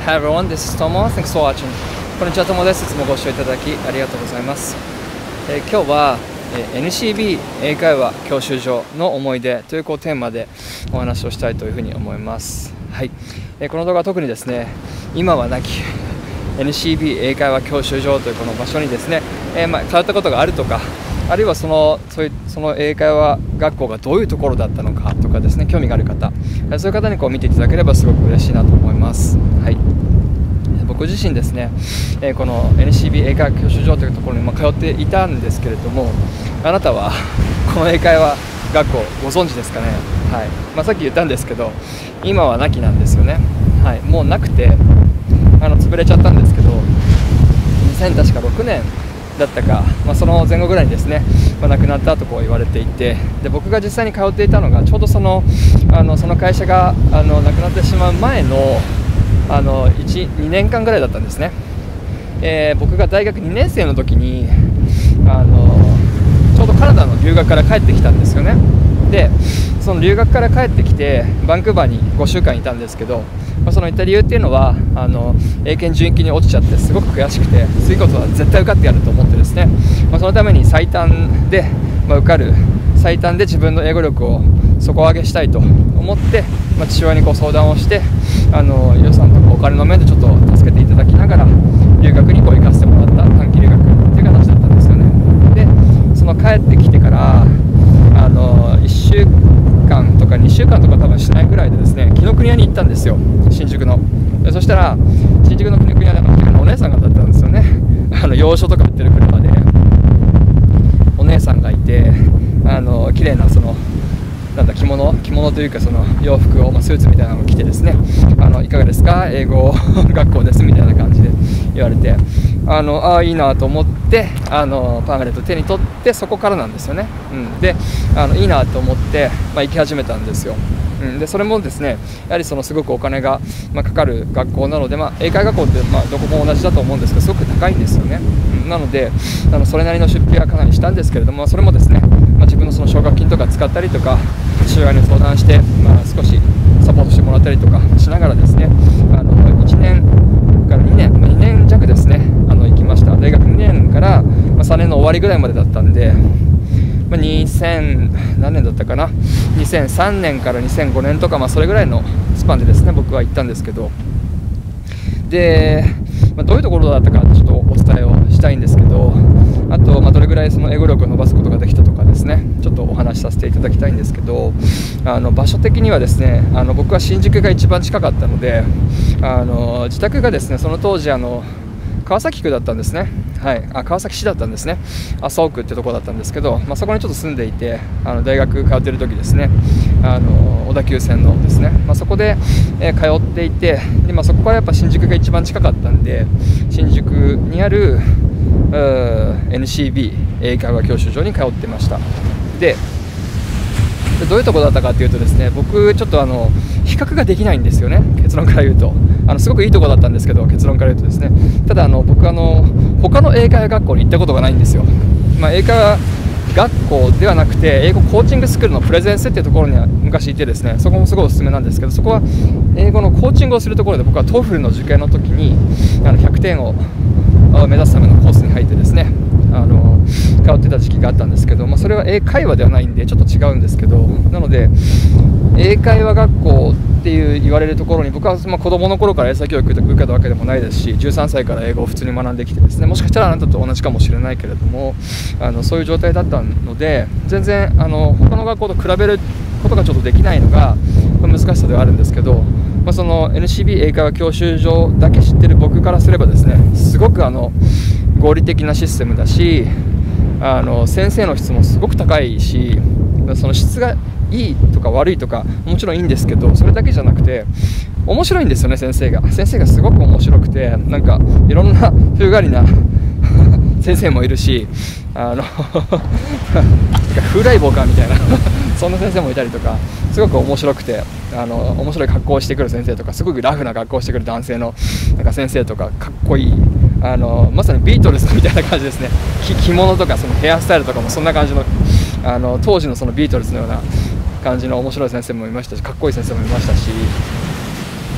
Hi everyone, this is Tomo. Thanks for watching. こんにちは、Tomo です。いつもご視聴いただきありがとうございます。今日は、NCB 英会話教習所の思い出というテーマでお話をしたいというふうに思います。はい。この動画は特にですね、今はなきNCB 英会話教習所というこの場所にですね、通ったことがあるとか、あるいはその英会話学校がどういうところだったのかとかですね、興味がある方、そういう方に見ていただければすごく嬉しいなと思います。はい。僕自身ですね、この NCB 英会話教習所というところに通っていたんですけれども、あなたはこの英会話学校ご存知ですかね。はい。さっき言ったんですけど、今はなきなんですよね。はい。もうなくて潰れちゃったんですけど、2006年だったか、その前後ぐらいにですね、亡くなったと言われていて、で僕が実際に通っていたのがちょうどその会社が亡くなってしまう前の2年間ぐらいだったんですね。僕が大学2年生の時にちょうどカナダの留学から帰ってきたんですよね。でその留学から帰ってきてバンクーバーに5週間いたんですけど、その行った理由っていうのは英検準1級に落ちちゃってすごく悔しくて、次こそは絶対受かってやると思ってですね、そのために最短で、受かる最短で自分の英語力を底上げしたいと思って、父親に相談をして、予算とかお金の面でちょっと助けていただきながら留学に行かせてもらった短期留学っていう形だったんですよね。でその帰ってきてから1週間とか2週間とか多分しないぐらいでですね、紀ノ国屋に行ったんですよ、新宿の。そしたら新宿の紀ノ国屋でお姉さんがだったんですよね。洋書とか売ってる車でお姉さんがいて、綺麗な着物というか洋服を、スーツみたいなのを着てですね、いかがですか、英語学校ですみたいな感じで言われて、いいなと思ってパンフレット手に取って、そこからなんですよね。でいいなと思って、行き始めたんですよ。でそれもですね、やはりすごくお金が、かかる学校なので、英会話学校って、どこも同じだと思うんですけど、すごく高いんですよね。なのでそれなりの出費はかなりしたんですけれども、それもですね、自分の奨学金とか使ったりとか、父親に相談して、少しサポートしてもらったりとかしながらですね、1年から2年弱ですね、行きました。大学2年から、3年の終わりぐらいまでだったんで、何年だったかな、2003年から2005年とか、それぐらいのスパンでですね、僕は行ったんですけど、で、どういうところだったかちょっとお伝えをしたいんですけど、あと、どれぐらい英語力を伸ばすことができたとかですね、ちょっとお話しさせていただきたいんですけど、場所的にはですね、僕は新宿が一番近かったので、自宅がですね、その当時川崎区だったんですね。はい、川崎市だったんですね。麻生区ってとこだったんですけど、そこにちょっと住んでいて、大学通っている時ですね、小田急線のですね、そこで、通っていて、で、そこからやっぱ新宿が一番近かったんで、新宿にあるNCB 英会話教習所に通ってました。でどういうところだったかというとですね、僕ちょっと比較ができないんですよね、結論から言うと。すごくいいところだったんですけど、結論から言うとですね、ただ僕他の英会話学校に行ったことがないんですよ。英会話学校ではなくて、英語コーチングスクールのプレゼンスっていうところには昔いてですね、そこもすごいおすすめなんですけど、そこは英語のコーチングをするところで、僕は TOEFL の受験の時に100点を目指すためのコースに入ってですね、通ってた時期があったんですけど、それは英会話ではないんでちょっと違うんですけど、なので英会話学校って言われるところに、僕は子供の頃から英才教育を受けたわけでもないですし、13歳から英語を普通に学んできてですね、もしかしたらあなたと同じかもしれないけれども、そういう状態だったので、全然他の学校と比べることがちょっとできないのが難しさではあるんですけど、その NCB 英会話教習所だけ知ってる僕からすればですね、すごく合理的なシステムだし、先生の質もすごく高いし、その質がいいとか悪いとかもちろんいいんですけど、それだけじゃなくて面白いんですよね。先生がすごく面白くて、いろんな風変わりな先生もいるし、風来坊かみたいなそんな先生もいたりとか、すごく面白くて、面白い格好をしてくる先生とか、すごくラフな格好をしてくる男性の先生とか、かっこいい、まさにビートルズみたいな感じですね。着物とかヘアスタイルとかもそんな感じの、当時のビートルズのような感じの面白い先生もいましたし、かっこいい先生もいましたし、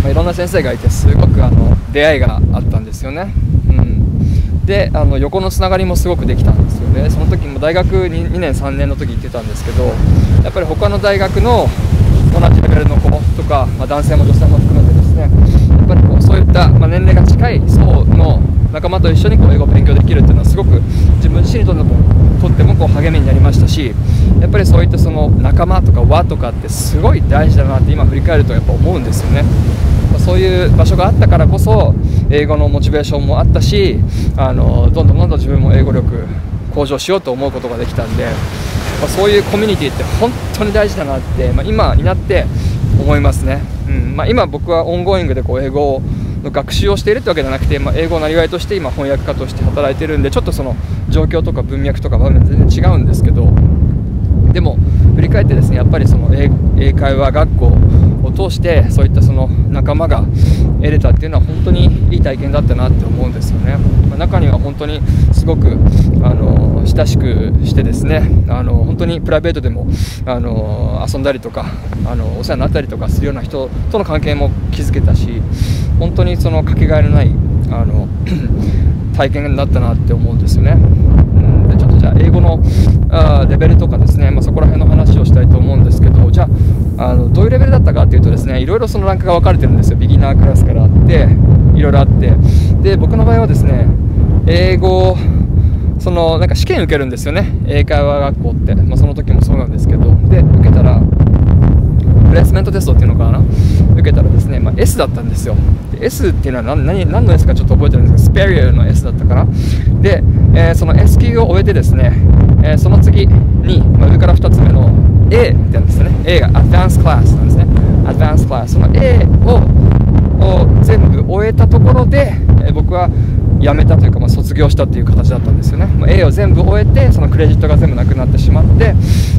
いろんな先生がいてすごく出会いがあったんですよね。で横のつながりもすごくできたんですよね。その時も大学 2年3年の時行ってたんですけど、やっぱり他の大学の同じレベルの子とか、男性も女性も含めてですね、やっぱりそういった、年齢が近い層の仲間と一緒に英語を勉強できるっていうのはすごく自分自身にとっても励みになりましたし、やっぱりそういったその仲間とか輪とかってすごい大事だなって今振り返るとやっぱ思うんですよね。そういう場所があったからこそ英語のモチベーションもあったし、どんどん自分も英語力向上しようと思うことができたんで、そういうコミュニティって本当に大事だなって、今になって思いますね。今僕はオンゴーイングで英語の学習をしているってわけじゃなくて、英語をなりわいとして今翻訳家として働いてるんで、ちょっとその状況とか文脈とか場面全然違うんですけど、でも振り返ってですね、やっぱりその英会話学校を通してそういったその仲間が得れたっていうのは本当にいい体験だったなって思うんですよね。中には本当にすごく親しくしてですね、本当にプライベートでも遊んだりとかお世話になったりとかするような人との関係も築けたし、本当にそのかけがえのない体験だったなって思うんですよね。でちょっとじゃあ英語のレベルとかですね、そこら辺の話をしたいと思うんですけど、じゃあどういうレベルだったかっていうとですね、いろいろそのランクが分かれてるんですよ。ビギナークラスからあっていろいろあって、で僕の場合はですね、英語なんか試験受けるんですよね、英会話学校って、その時もそうなんですけど、で受けたらプレイスメントテストっていうのかな、受けたらですね、S だったんですよ。で S っていうのは何の S かちょっと覚えてるんですけど、スペリアの S だったかな。で、その S 級を終えてですね、その次に、上から2つ目の A って言うんですね。 A が Advanced Class なんですね。Advanced Class、 その A を全部終えたところで、僕は辞めたというか、卒業したという形だったんですよね。A を全部終えて、そのクレジットが全部なくなってしまって、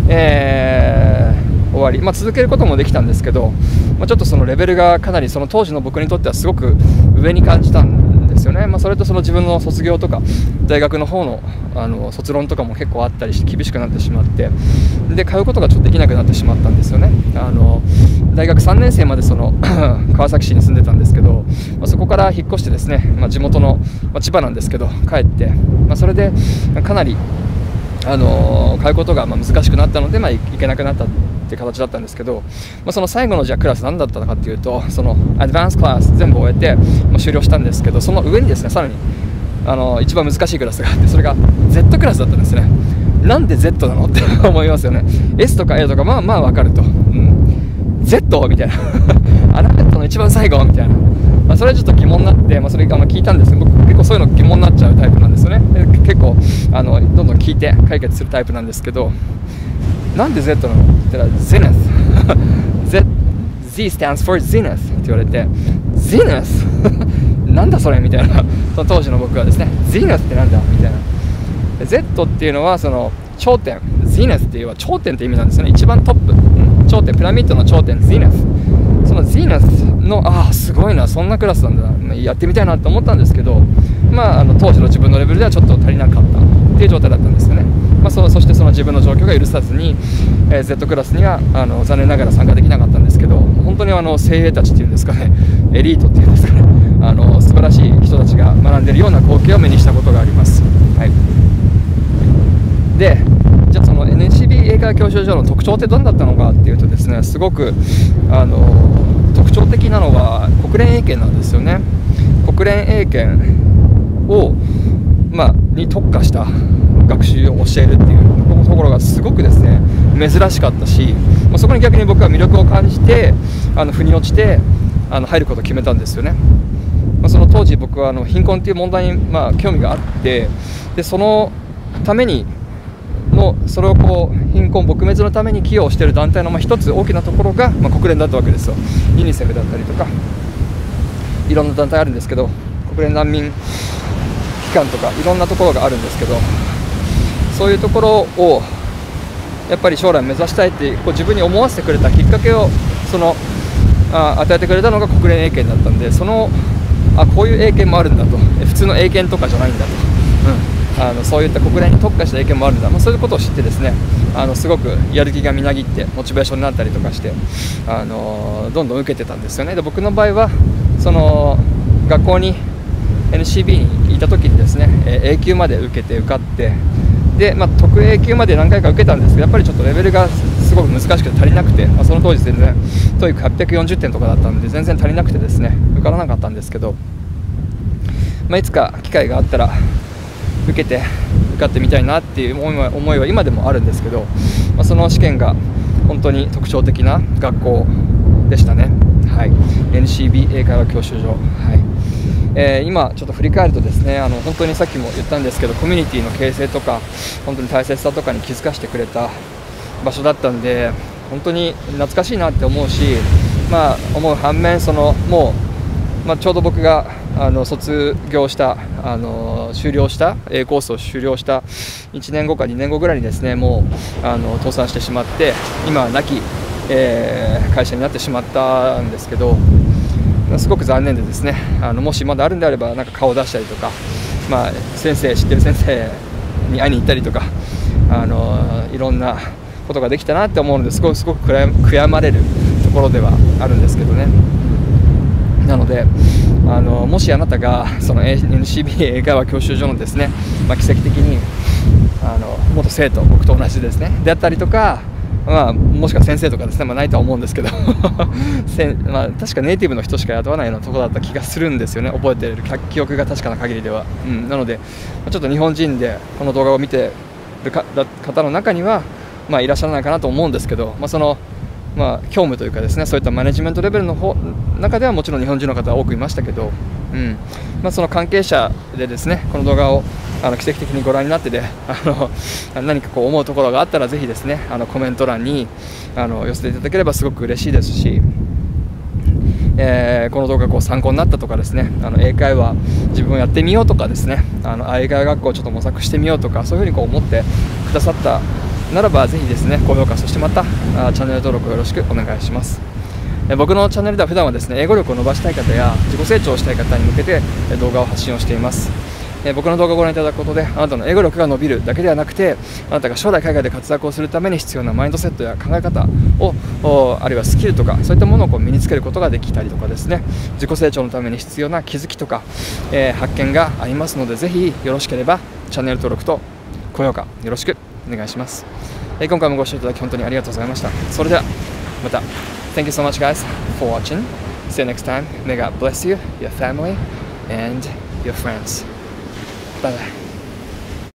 終わり、続けることもできたんですけど、ちょっとそのレベルがかなりその当時の僕にとってはすごく上に感じたんですよね。それとその自分の卒業とか大学の方の卒論とかも結構あったりして厳しくなってしまって、で通うことがちょっとできなくなってしまったんですよね。大学3年生までその川崎市に住んでたんですけど、そこから引っ越してですね、地元の、千葉なんですけど帰って、それでかなり通うことが難しくなったので、行けなくなったっていう形だったんですけど、その最後のじゃあクラス何だったのかっていうと、そのアドバンスクラス全部終えて、終了したんですけど、その上にですねさらに一番難しいクラスがあって、それが Z クラスだったんですね。なんで Z なのって思いますよね。 S とか A とか分かると、Z みたいなアルファベットの一番最後みたいな、それはちょっと疑問になって、それ聞いたんですけど、僕結構そういうの疑問になっちゃうタイプなんですよね。で結構どんどん聞いて解決するタイプなんですけど、なんで Z なのって言ったら Zenith Z stands for Zenith って言われて、 Zenith なんだそれみたいな、その当時の僕はですね、 Zenith ってなんだみたいな。 Z っていうのはその頂点、 Zenith っていうのは頂点って意味なんですよね。一番トップ、頂点、ピラミッドの頂点 Zenith、 その Zenith のすごいな、そんなクラスなんだ、やってみたいなと思ったんですけど、当時の自分のレベルではちょっと足りなかったっていう状態だったんですよね。そしてその自分の状況が許さずに、Z クラスには残念ながら参加できなかったんですけど、本当に精鋭たちっていうんですかね、エリートっていうんですかね、素晴らしい人たちが学んでいるような光景を目にしたことがあります。はい、でじゃあその NCB 英会話教習所の特徴ってどんだったのかっていうとですね、すごく特徴的なのは国連英検なんですよね。国連英検を、に特化した学習を教えるっていうところがすごくですね珍しかったし、そこに逆に僕は魅力を感じて腑に落ちて入ることを決めたんですよね。その当時僕は貧困っていう問題に興味があって、でそのためにそれを貧困撲滅のために寄与している団体の一つ大きなところが、国連だったわけですよ。ユニセフだったりとかいろんな団体あるんですけど、国連難民機関とかいろんなところがあるんですけど、そういうところをやっぱり将来目指したいって自分に思わせてくれたきっかけを与えてくれたのが国連英検だったんで、こういう英検もあるんだと、普通の英検とかじゃないんだと、 そういった国連に特化した英検もあるんだ、そういうことを知ってですね、すごくやる気がみなぎってモチベーションになったりとかして、どんどん受けてたんですよね。で僕の場合はその学校に NCB にいた時にですね、A 級まで受けて受かって、で、特 A 級まで何回か受けたんですけど、やっぱりちょっとレベルがすごく難しくて足りなくて、その当時全然 TOEIC840 点とかだったんで全然足りなくてですね、受からなかったんですけど、いつか機会があったら受かってみたいなっていう思いは今でもあるんですけど、その試験が本当に特徴的な学校でしたね。はい、NCB 英会話教習所、今ちょっと振り返るとですね、本当にさっきも言ったんですけど、コミュニティの形成とか本当に大切さとかに気づかせてくれた場所だったんで、本当に懐かしいなって思うし、思う反面、もう、ちょうど僕が卒業した修了した A コースを修了した1年後か2年後ぐらいにですね、もう倒産してしまって、今は亡き、会社になってしまったんですけど、すごく残念でですね、もしまだあるんであればなんか顔を出したりとか、知ってる先生に会いに行ったりとか、いろんなことができたなって思うので、すごく悔やまれるところではあるんですけどね。なのでもしあなたがその NCB 英会話教習所のですね、奇跡的に元生徒、僕と同じですねであったりとか、もしくは先生とかですね、ないとは思うんですけど確かネイティブの人しか雇わないようなところだった気がするんですよね、覚えている記憶が確かな限りでは。なのでちょっと日本人でこの動画を見ている方の中にはいらっしゃらないかなと思うんですけど、その教務というかですね、そういったマネジメントレベルの中ではもちろん日本人の方は多くいましたけど、その関係者でですね、この動画を奇跡的にご覧になってで何か思うところがあったら、ぜひですねコメント欄に寄せていただければすごく嬉しいですし、この動画参考になったとかですね、英会話自分をやってみようとかですね、英会話学校をちょっと模索してみようとか、そういうふうに思ってくださったならば、ぜひですね高評価、そしてまたチャンネル登録をよろしくお願いします。僕のチャンネルでは普段はですね、英語力を伸ばしたい方や自己成長したい方に向けて動画を発信をしています。僕の動画をご覧いただくことで、あなたの英語力が伸びるだけではなくて、あなたが将来海外で活躍をするために必要なマインドセットや考え方を、あるいはスキルとか、そういったものを身につけることができたりとかですね、自己成長のために必要な気づきとか、発見がありますので、ぜひよろしければチャンネル登録と高評価よろしくお願いします。今回もご視聴いただき本当にありがとうございました。それではまた。Thank you so much, guys, for watching. See you next time. May God bless you, your family, and your friends. Bye bye.